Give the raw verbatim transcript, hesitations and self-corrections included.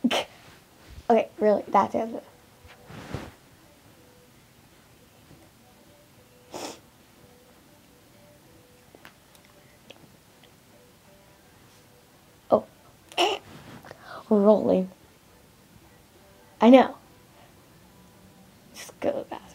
Okay, really, that's it. Oh, rolling. I know. Just go back.